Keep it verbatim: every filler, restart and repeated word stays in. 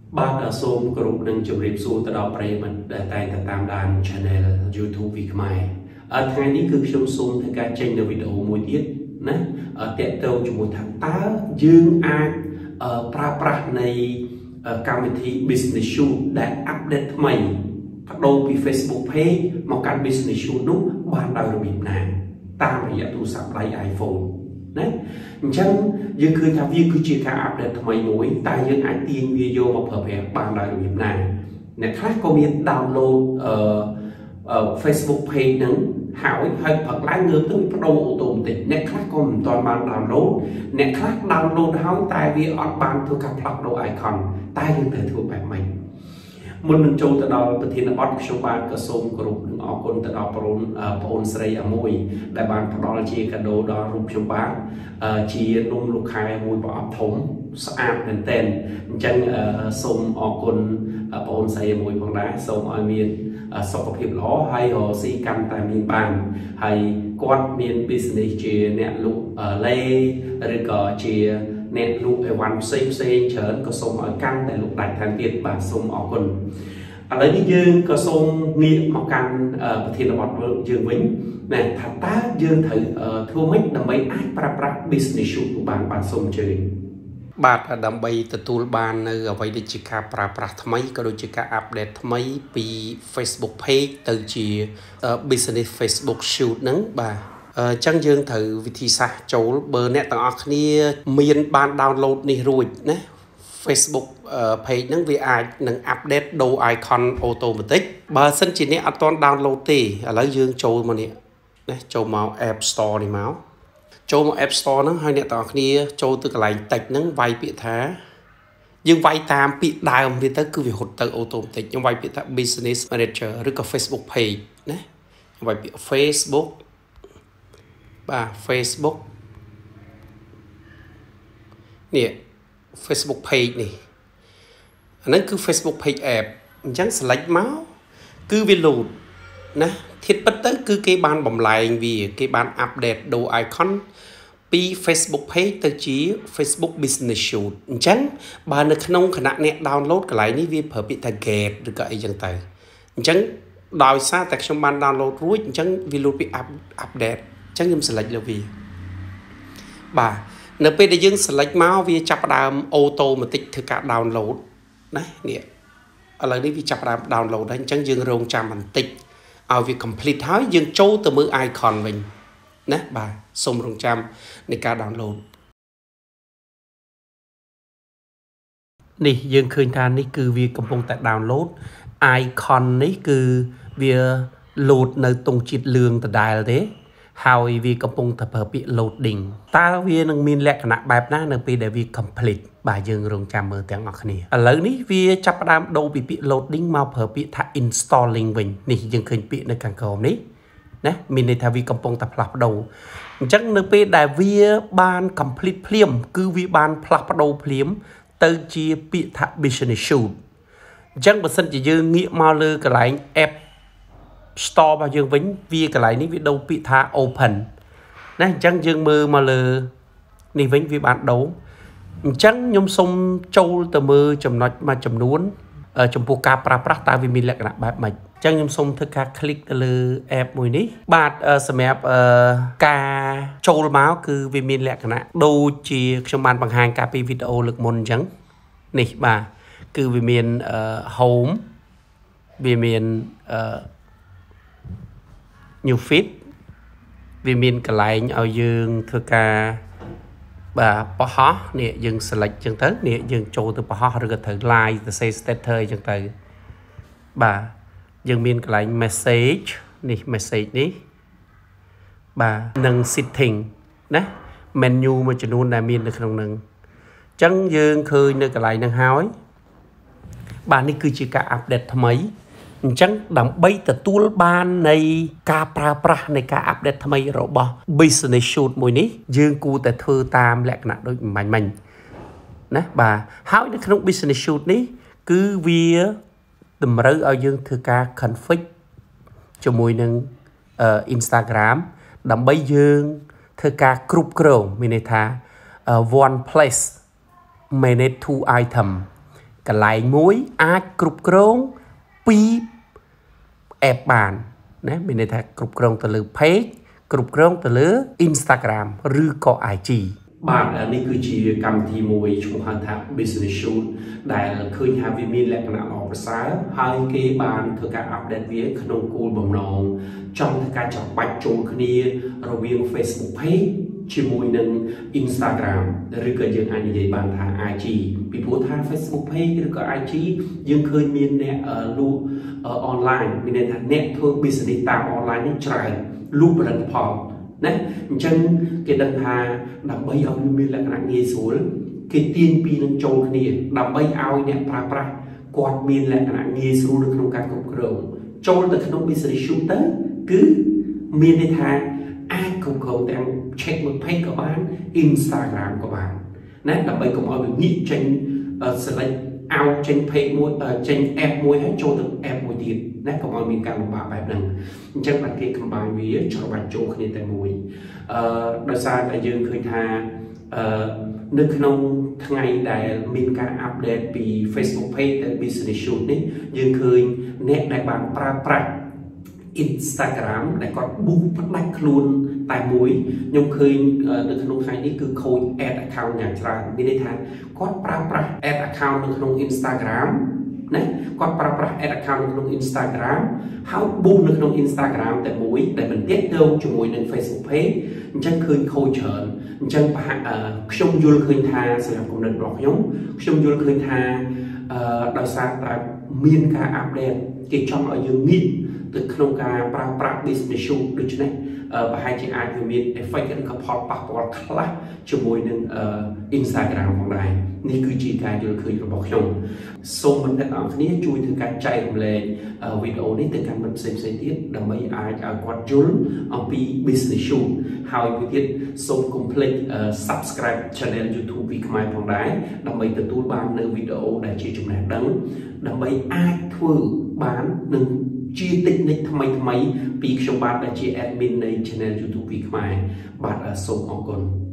Bạn ở xôm group nâng chụp riêng xu từ đó bày mình để tay ta tam đàn channel YouTube Việt Mai. Ở tháng này cứ xôm xôm thì cả tranh được video mùi tiết nè ở tiết đầu cho một tháng tá dương ai ở pra pra này ở community business show để update mày bắt đầu bị Facebook page một cái business show lúc ban đầu được Việt Nam ta phải tu sắp lấy iPhone nè chẳng dương khơi thà viên cứ chia cả update mày nổi tại dương ai tiên video một hợp hệ ban đầu được Việt Nam nè khác có biết download ở uh, Facebook page nâng hỏi hơi thật lái ngược tới bắt đầu ô tô thì nét khác còn toàn bàn download nét khác download hỏi tại vì ở bàn tôi gặp lọc đồ icon tại những thể thuộc bài mình muốn mình trâu từ đó từ thiên là bắt số bàn cơ sôm group đừng ở con từ đó pron pron sray ở môi đại bàn đó là chia cả đồ đó rụp số bàn chia nung lục hai môi bỏ thống sáp nên tên chân sôm ở con pron sray môi bằng đá sôm ở miền sọc của hiệp ló hay họ si cam tại miền bàn hay quạt miền business chia nẹt lục lê rồi có chia nẹt lục ởวันxây xây chớn có sôm ở căn tại lục đại thành việt và sôm ở quần ở đây dương có sôm nghĩa một căn ở thiên là bọt dương vĩnh này thật ta dương thử thua mấy đầm mấy ai pra pra business shoot của bạn bạn sôm chơi bạn đầm bay từ tool ban ở vậy để chỉ cả pra pra mấy có đôi chỉ cả update mấyពី Facebook page ទៅជា business Facebook shoot ហ្នឹងបាទចឹងយើងត្រូវវិធីសាស្ត្រចូលបើអ្នកទាំងអស់គ្នាមានបាន download នេះរួចណា Facebook page ហ្នឹងវាអាចនឹង update ដូរ icon automatic បើសិនជាអ្នកអត់ទាន់ download ទេឥឡូវយើងចូលមកនេះណាចូលមក App Store នេះមកចូលមក App Store ហ្នឹងហើយអ្នកទាំងអស់គ្នាចូលទៅកន្លែង text ហ្នឹងវាយពាក្យថាយើងវាយតាមពាក្យដើមវាទៅគឺវាហត់ទៅ automatic យើងវាយពាក្យថា business manager ឬក៏ Facebook page ណាវាយពាក្យ Facebookបាទ Facebook នេះ Facebook page នេះអាហ្នឹងគឺ Facebook page app អញ្ចឹង select មកគឺវា load ណាធៀបពិតទៅគឺគេបានបំលែងវាគេបាន update ដូរ icon ពី Facebook page ទៅជា Facebook business shoot អញ្ចឹងបើនៅក្នុងគណៈអ្នក download កន្លែងនេះវាប្រើពាក្យថា get ឬក៏អីចឹងទៅអញ្ចឹងដោយសារតែខ្ញុំបាន download រួចអញ្ចឹងវា load ពី updateចឹងខ្ញុំ select លើវាបាទនៅពេលដែលយើង select មកវាចាប់ផ្ដើម automatic ធ្វើការ download ណានេះឥឡូវនេះវាចាប់ផ្ដើម download ហើយអញ្ចឹងយើងរងចាំបន្តិចឲ្យវា complete ហើយយើងចូលទៅមើល icon វិញណាបាទសូមរងចាំនៃការ download នេះយើងឃើញថានេះគឺវាកំពុងតែ download icon នេះគឺវា load នៅទង់ជាតិលឿងដដែលទេហើយវាកំពុងតែប្រើពាក្យ loading តើវានឹងមានលក្ខណៈបែបណានៅពេលដែលវា complete បាទយើងរងចាំមើលទាំងអស់គ្នាឥឡូវនេះវាចាប់ផ្ដើមដូរពីពាក្យ loading មកប្រើពាក្យថា installing វិញនេះយើងឃើញពាក្យនៅខាងក្រោមនេះណាមានន័យថាវាកំពុងតែផ្លាស់ប្ដូរអញ្ចឹងនៅពេលដែលវាបាន complete ភ្លាមគឺវាបានផ្លាស់ប្ដូរភ្លាមទៅជាពាក្យថា business shoot អញ្ចឹងបើសិនជាយើងងាកមកលើកន្លែង app store របស់យើងវិញវាកន្លែងនេះវាដូរពាក្យថា open ណាអញ្ចឹងយើងមើលមកលើនេះវិញវាបានដូរអញ្ចឹងខ្ញុំសូមចូលទៅមើលចំណុចមួយចំនួនចំពោះការប្រើប្រាស់តើវាមានលក្ខណៈបែបម៉េចអញ្ចឹងខ្ញុំសូមធ្វើការ click ទៅលើ app មួយនេះបាទសម្រាប់ការចូលមកគឺវាមានលក្ខណៈដូចជាខ្ញុំបានបង្ហាញកាលពីវីដេអូលើកមុនអញ្ចឹងនេះបាទគឺវាមាន home វាមានnew feed វាមានកន្លែងឲ្យយើងធ្វើការបាទបោះនេះយើង select ចឹងទៅនេះយើងចូលទៅបោះឬក៏ត្រូវ live ទៅ say status អញ្ចឹងទៅបាទយើងមានកន្លែង message នេះ message នេះបាទនិង setting ណា menu មួយចំនួនដែលមាននៅក្នុងនឹងអញ្ចឹងយើងឃើញនៅកន្លែងហ្នឹងហើយបាទនេះគឺជាការ update ថ្មីអញ្ចឹងដើម្បីទទួលបាននៃការប្រើប្រាស់នៃការ update ថ្មីរបស់ business shoot មួយនេះយើងគួរតែធ្វើតាមលក្ខណៈដូចមិញមិញណាបាទហើយនៅក្នុង business shoot នេះគឺវាតម្រូវឲ្យយើងធ្វើការ config ជាមួយនឹង Instagram ដើម្បីយើងធ្វើការគ្រប់គ្រងមានន័យថា one place manage two item កន្លែងមួយអាចគ្រប់គ្រងពី app បានណាមានន័យថាគ្រប់គ្រងទៅលើ page គ្រប់គ្រងទៅលើ Instagram ឬក៏ ไอ จี បាទនេះគឺជាកម្មវិធីមួយឈ្មោះហៅថា Business Shoot ដែលឃើញថាវាមានលក្ខណៈល្អប្រសើរហើយគេបានធ្វើការ update វាក្នុងគោលបំណងចង់ធ្វើការចាប់បាច់ចូលគ្នារវាង Facebook Page ជាមួយនឹង Instagram ឬក៏យើងអាចនិយាយបានថា ไอ จี ពីព្រោះថា Facebook Page ឬក៏ ไอ จี យើងឃើញមានអ្នកលក់ online មានន័យថាអ្នកធ្វើ business តាម online នេះច្រើនលក់ផលិតផលណាអញ្ចឹងគេដឹងថាដើម្បីឲ្យវាមានលក្ខណៈងាយស្រួលគេទាញពីនឹងចូលគ្នាដើម្បីឲ្យអ្នកប្រើប្រាស់គាត់មានលក្ខណៈងាយស្រួលនៅក្នុងការគ្រប់គ្រងចូលទៅក្នុង business shoot ទៅគឺមានន័យថាអាចគ្រប់គ្រងទាំង check មួយ page ក៏បាន Instagram ក៏បានណាដើម្បីកុំឲ្យវាងាកចេញ select out ចេញ page មួយចេញ app មួយហើយចូលទៅ app មួយទៀតណាកុំឲ្យមានការលំបាកបែបហ្នឹងអញ្ចឹងបានគេ combine វាច្របាច់ចូលគ្នាតែមួយអឺដោយសារតែយើងឃើញថាអឺនៅក្នុងថ្ងៃដែលមានការ update ពី Facebook Page ទៅ Business Shoot នេះយើងឃើញអ្នកដែលបានប្រើប្រាស់ Instagram ដែលគាត់ book ផ្ដាច់ខ្លួនតែមួយខ្ញុំឃើញនៅក្នុងថ្ងៃនេះគឺខូច add account យ៉ាងច្រើនមានន័យថាគាត់ប្រើប្រាស់ add account នៅក្នុង Instagram ណាគាត់ប្រើប្រាស់ add account នៅក្នុង Instagram ហើយ book នៅក្នុង Instagram តែមួយដែលមិនទាក់ទងជាមួយនឹង Facebook Page អញ្ចឹងឃើញខូចច្រើនអញ្ចឹងប្រហែលខ្ញុំយល់ឃើញថាសម្រាប់គំនិតរបស់ខ្ញុំខ្ញុំយល់ឃើញថាអឺដោយសារតែមានការ update គេចង់ឲ្យយើងងាកទៅក្នុងការប្រើប្រាស់ business shoot ដូច្នេះប្រហែលជាអាចវាមាន effect ឬក៏ផលប៉ះពាល់ខ្លះជាមួយនឹង Instagram ផងដែរនេះគឺជាការយល់ឃើញរបស់ខ្ញុំសូមមិត្តអ្នកនរគ្នាជួយធ្វើការចែករំលែកវីដេអូនេះទៅកាន់មិត្តផ្សេងៗទៀតដើម្បីអាចឲ្យគាត់យល់អំពី business shoot ហើយមួយទៀតសូមកុំភ្លេច subscribe channel YouTube ពីខ្មែរផងដែរដើម្បីទទួលបាននៅវីដេអូដែលជាចំណេះដឹងដើម្បីអាចធ្វើបាននឹងជាតិចនិចថ្មីថ្មីពីខ្ញុំបាទដែលជា admin នៃ channel YouTube ពីខ្មែរបាទសូមអរគុណ